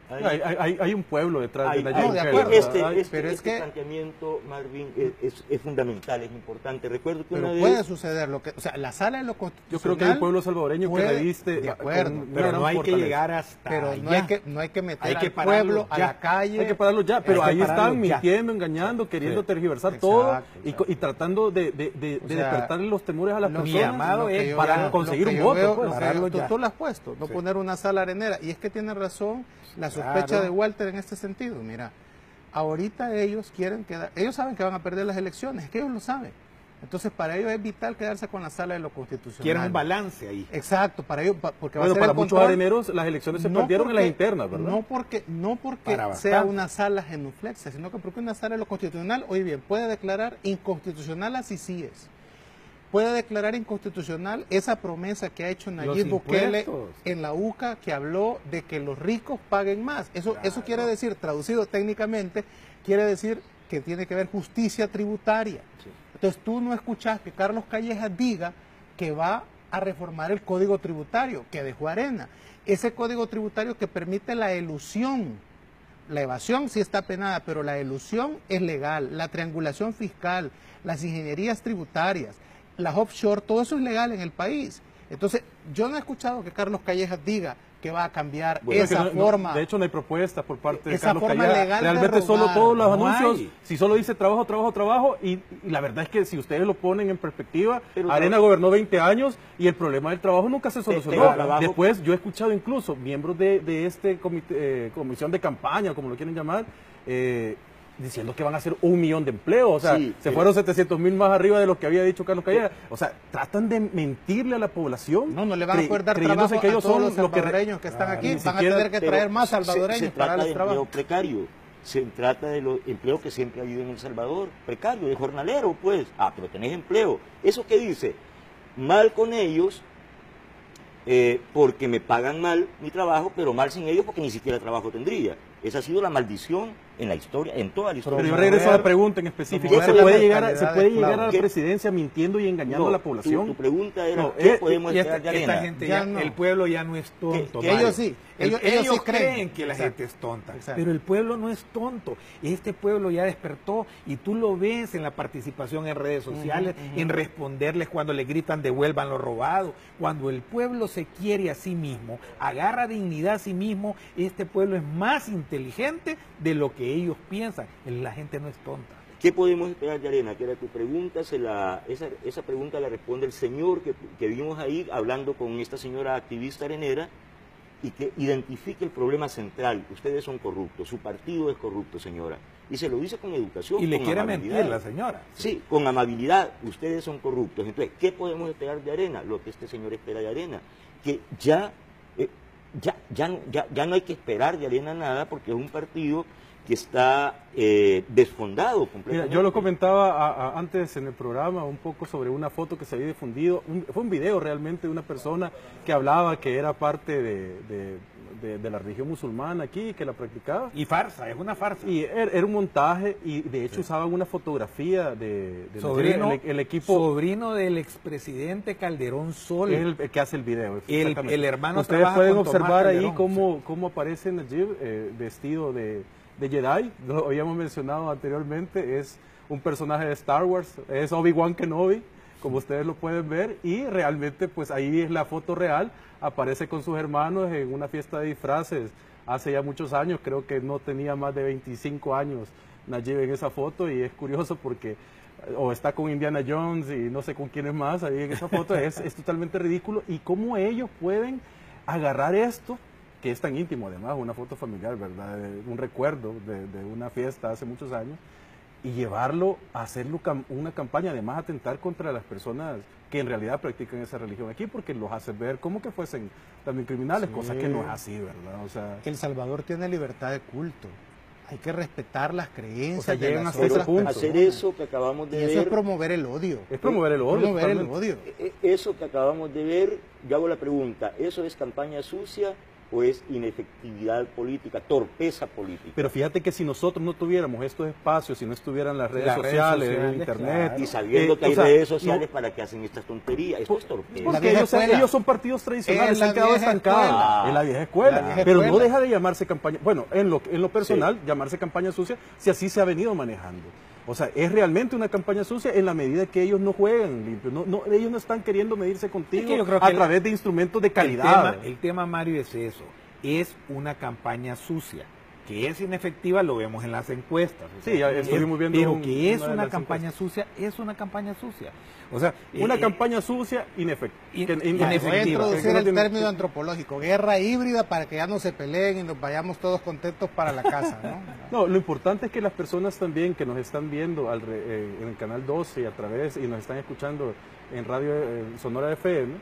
Hay, hay, hay un pueblo detrás hay, de la hay, no, de acuerdo. Este, Hay, este, pero es este que planteamiento, Marvin, es, es, es fundamental, es importante. Recuerdo que pero una puede vez... suceder lo que, o sea, la sala de lo Yo constitucional. creo que hay un pueblo salvadoreño puede, que la viste. de acuerdo, con una pero gran no hay que fortaleza. llegar hasta pero allá. no hay que no hay que meter Hay que al pararlo pueblo a ya. la calle. Hay que pararlo ya, pero Hay ahí que pararlo están ya. mintiendo, engañando, queriendo Sí. tergiversar Exacto, todo y, exacto. y tratando de, de, de, O de sea, despertarle los temores a las lo que- personas. llamado lo que es yo para veo- conseguir lo que un yo voto, veo- pues. lo que Pararlo yo- tú, ya. tú lo has puesto, no Sí. poner una sala arenera. Y es que tiene razón la sospecha Claro. de Walter en este sentido. Mira, ahorita ellos quieren quedar, ellos saben que van a perder las elecciones, es que ellos lo saben. Entonces, para ellos es vital quedarse con la sala de lo constitucional. Quieren un balance ahí. Exacto, para ellos, pa- porque va a Bueno, ser para el muchos control. areneros las elecciones se No perdieron en las porque- internas, ¿verdad? No porque, no porque Para sea bastante. una sala genuflexa, sino que porque una sala de lo constitucional, hoy bien, puede declarar inconstitucional así sí es. Puede declarar inconstitucional esa promesa que ha hecho Nayib Bukele impuestos. en la U C A, que habló de que los ricos paguen más. Eso, eso Claro. quiere decir, traducido técnicamente, quiere decir que tiene que haber justicia tributaria. Entonces tú no escuchás que Carlos Callejas diga que va a reformar el código tributario que dejó Arena. Ese código tributario que permite la elusión. La evasión sí está penada, pero la elusión es legal. La triangulación fiscal, las ingenierías tributarias, las offshore, todo eso es legal en el país. Entonces, yo no he escuchado que Carlos Callejas diga que va a cambiar Bueno, esa que no- no, forma. de hecho, no hay propuestas por parte de Esa Carlos forma Callejas. legal de Realmente solo robar. todos los No anuncios, hay. si solo dice trabajo, trabajo, trabajo, y, y la verdad es que si ustedes lo ponen en perspectiva, Pero Arena tra- gobernó veinte años y el problema del trabajo nunca se solucionó. pero trabajo- Después, yo he escuchado incluso miembros de, de este comité, eh, comisión de campaña, como lo quieren llamar, eh, diciendo que van a hacer un millón de empleos, o sea, Sí, se pero- fueron setecientos mil más arriba de lo que había dicho Carlos Callejas. O sea, tratan de mentirle a la población. No, no le van a cre- poder dar creyéndose trabajo que ellos a todos son los lo que re- salvadoreños que están Ah, aquí. ni Van a siquiera- tener que Pero traer más se- salvadoreños se, para trata darles de trabajo. empleo precario. Se trata de los empleo que siempre ha habido en El Salvador, precario, de jornalero, pues. Ah, pero tenés empleo. ¿Eso qué dice? Mal con ellos, eh, porque me pagan mal mi trabajo, pero mal sin ellos porque ni siquiera trabajo tendría. Esa ha sido la maldición en la historia, en toda la historia. Pero yo Promover- regreso a la pregunta en específico. promover ¿Se puede la llegar a, se mentalidad puede de llegar a esclavo. la ¿Qué? presidencia mintiendo y engañando No, a la tu- población? Tu, pregunta era, No, ¿qué eh, podemos Y esperar esta, de esta Arena? gente, Ya ya- no. el pueblo ya no es tonto. Que- que Mario. ellos sí, El- ellos- ellos, ellos sí creen, creen. que la Exacto. gente es tonta, Exacto. pero el pueblo no es tonto. Este pueblo ya despertó y tú lo ves en la participación en redes sociales, en responderles cuando le gritan devuelvan lo robado. Cuando el pueblo se quiere a sí mismo, agarra dignidad a sí mismo, este pueblo es más inteligente de lo que ellos piensan. La gente no es tonta. ¿Qué podemos esperar de Arena? Que era tu pregunta, se la, esa, esa pregunta la responde el señor que, que vimos ahí hablando con esta señora activista arenera y que identifique el problema central. Ustedes son corruptos, su partido es corrupto, señora. Y se lo dice con educación. Y le con quiere amabilidad. mentir la señora. Sí, con amabilidad, ustedes son corruptos. Entonces, ¿qué podemos esperar de Arena? Lo que este señor espera de Arena. Que ya, eh, ya, ya, no- ya, ya no hay que esperar de Arena nada porque es un partido que está eh, desfondado Mira, completamente. yo lo comentaba a- a- antes en el programa un poco sobre una foto que se había difundido, un- fue un video realmente de una persona que hablaba que era parte de, de- de- de la religión musulmana aquí, que la practicaba. Y farsa, es una farsa. Y era, era un montaje y de hecho usaban una fotografía de, de sobrino, el, el equipo sobrino del expresidente Calderón Sol. que es el, el que hace el video. El- exactamente. el hermano Ustedes trabaja pueden con Tomás observar ahí Calderón, cómo, cómo aparece Nayib eh, vestido de, de Jedi. Lo habíamos mencionado anteriormente. Es un personaje de Star Wars. Es Obi-Wan Kenobi, como ustedes lo pueden ver. Y realmente, pues ahí es la foto real. Aparece con sus hermanos en una fiesta de disfraces hace ya muchos años. Creo que no tenía más de veinticinco años Nayib en esa foto. Y es curioso porque o está con Indiana Jones y no sé con quiénes más ahí en esa foto, es, es totalmente ridículo. Y cómo ellos pueden agarrar esto, que es tan íntimo además, una foto familiar, ¿verdad? De- un recuerdo de, de una fiesta hace muchos años, y llevarlo a hacerlo cam- una campaña, además atentar contra las personas que en realidad practican esa religión aquí, porque los hace ver como que fuesen también criminales, Sí. cosa que no es así, ¿verdad? O sea, El Salvador tiene libertad de culto. Hay que respetar las creencias O sea, de llegan las hasta ese otras punto. personas. Hacer eso que acabamos Y de eso ver, es promover el odio. es promover el odio. Promover el totalmente. odio. e- eso que acabamos de ver, yo hago la pregunta, ¿eso es campaña sucia o es inefectividad política, torpeza política. Pero fíjate que si nosotros no tuviéramos estos espacios, si no estuvieran las redes Las redes sociales, sociales, internet, claro. Y sabiendo eh, que hay o sea, redes sociales, no, ¿para qué hacen estas tonterías? Esto es torpeza. porque vieja ellos, escuela. ellos son partidos tradicionales, Es se han la quedado vieja estancados escuela. en la vieja escuela, La vieja pero no escuela. deja de llamarse campaña, bueno, en lo, en lo personal, llamarse campaña sucia, si así se ha venido manejando. O sea, es realmente una campaña sucia en la medida que ellos no juegan limpio, no, no, ellos no están queriendo medirse contigo Es que yo creo que a el- través de instrumentos de El calidad. tema, el tema, Mario, es eso. Es una campaña sucia. Que es inefectiva lo vemos en las encuestas. O sea, Sí, ya es- estuvimos viendo Pero un- que es una de una las campaña sucia, es una campaña sucia. O sea, Una eh, campaña sucia inefect- in- que- inefectiva. Voy a inefectiva, introducir que no el tiene- término antropológico, guerra híbrida, para que ya no se peleen y nos vayamos todos contentos para la casa, ¿no? No, lo importante es que las personas también que nos están viendo al re- eh, en el canal doce y a través y nos están escuchando en Radio eh, Sonora F M,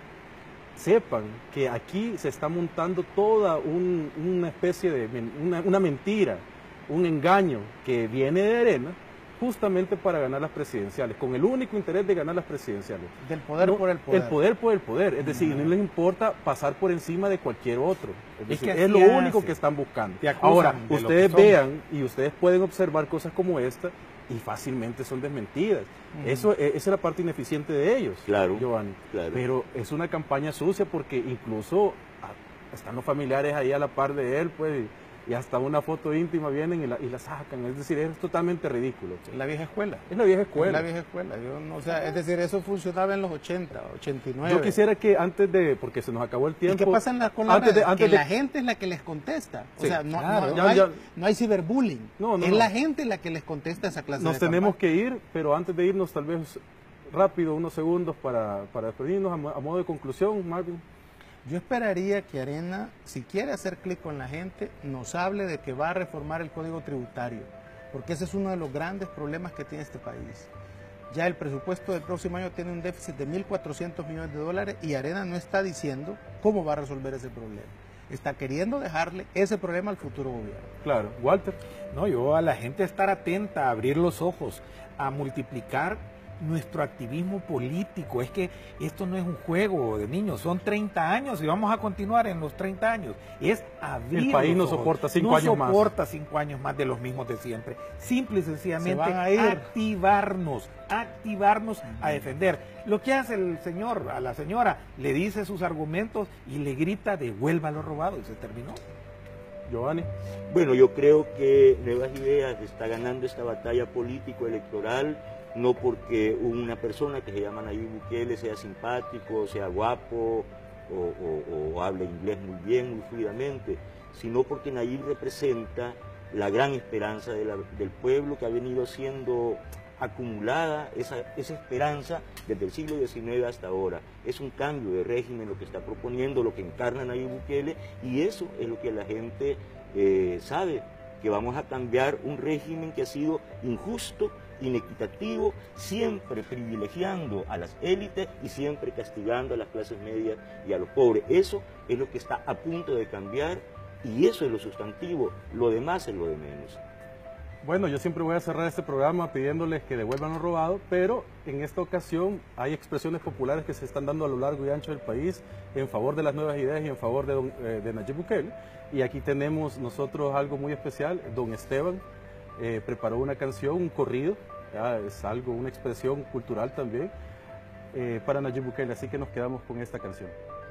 sepan que aquí se está montando toda un- una especie de men- una, una mentira, un engaño que viene de Arena justamente para ganar las presidenciales, con el único interés de ganar las presidenciales. Del poder No, por el poder. El poder por el poder, es decir, no les importa pasar por encima de cualquier otro. Es, Es decir, que es así lo hace. único que están buscando. Te acusan Ahora, de lo ustedes que son. vean y ustedes pueden observar cosas como esta y fácilmente son desmentidas. Eso, e- esa es la parte ineficiente de ellos, Claro, Giovanni. claro. Pero es una campaña sucia porque incluso ah, están los familiares ahí a la par de él, pues, y, y hasta una foto íntima vienen y la, y la sacan. Es decir, es totalmente ridículo. La vieja escuela. Es la vieja escuela. La vieja escuela. Yo no, o sea, es decir, eso funcionaba en los ochenta, ochenta y nueve. Yo quisiera que antes de, porque se nos acabó el ¿Y tiempo. qué pasa en la, con la antes de, red? antes que de- la gente es la que les contesta. O Sí, sea, no, claro. no- Ya- no hay, ya- no hay ciberbullying. No, no, es no. la gente la que les contesta esa clase Nos de tenemos campaña. que ir, pero antes de irnos, tal vez rápido, unos segundos para, para despedirnos a, mo- a modo de conclusión, Marvin. Yo esperaría que Arena, si quiere hacer clic con la gente, nos hable de que va a reformar el Código Tributario, porque ese es uno de los grandes problemas que tiene este país. Ya el presupuesto del próximo año tiene un déficit de mil cuatrocientos millones de dólares y Arena no está diciendo cómo va a resolver ese problema. Está queriendo dejarle ese problema al futuro gobierno. Claro, Walter. No, yo a la gente estar atenta, a abrir los ojos, a multiplicar nuestro activismo político. Es que esto no es un juego de niños, son treinta años y vamos a continuar en los treinta años. Es abrir El país los no ojos. soporta cinco no años más. soporta cinco años más de los mismos de siempre. Simple y sencillamente Se van a ir. activarnos, activarnos a defender. Lo que hace el señor a la señora, le dice sus argumentos y le grita devuelva lo robado y se terminó. Giovanni. Bueno, yo creo que Nuevas Ideas está ganando esta batalla político-electoral, no porque una persona que se llama Nayib Bukele sea simpático, sea guapo o, o- o hable inglés muy bien, muy fluidamente, sino porque Nayib representa la gran esperanza de la- del pueblo que ha venido siendo acumulada, esa, esa esperanza desde el siglo diecinueve hasta ahora. Es un cambio de régimen lo que está proponiendo, lo que encarna Nayib Bukele, y eso es lo que la gente eh, sabe, que vamos a cambiar un régimen que ha sido injusto, inequitativo, siempre privilegiando a las élites y siempre castigando a las clases medias y a los pobres. Eso es lo que está a punto de cambiar y eso es lo sustantivo, lo demás es lo de menos. Bueno, yo siempre voy a cerrar este programa pidiéndoles que devuelvan lo robado, pero en esta ocasión hay expresiones populares que se están dando a lo largo y ancho del país en favor de las nuevas ideas y en favor de, don, eh, de Nayib Bukele. Y aquí tenemos nosotros algo muy especial. Don Esteban eh, preparó una canción, un corrido, ya, es algo, una expresión cultural también eh, para Nayib Bukele, así que nos quedamos con esta canción.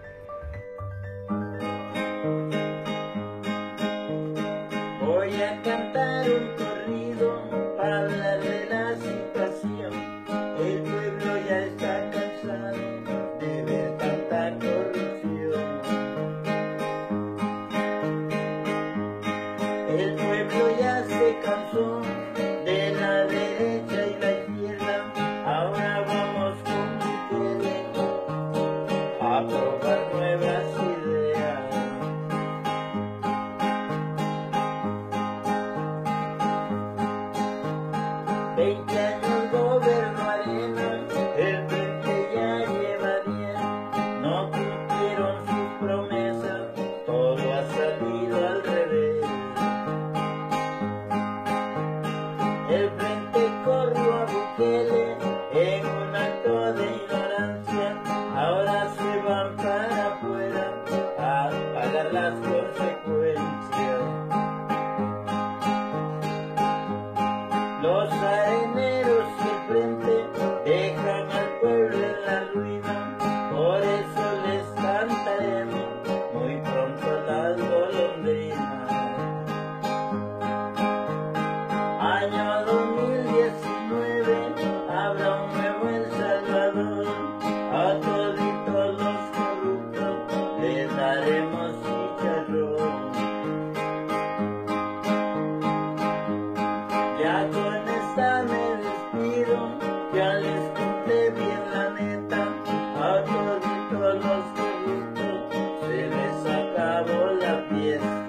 Voy a cantar un corrido para hablar de la situación. El pueblo ya está cansado de ver tanta corrupción. El pueblo ya se cansó de la derecha y la izquierda. Ahora vamos con Bukele a probar nuevas ideas. Veinte años gobernó Arena, el frente ya lleva diez, no cumplieron sus promesas, todo ha salido al revés. El frente corrió a Bukele en un acto de ignorancia, ahora se van para diez.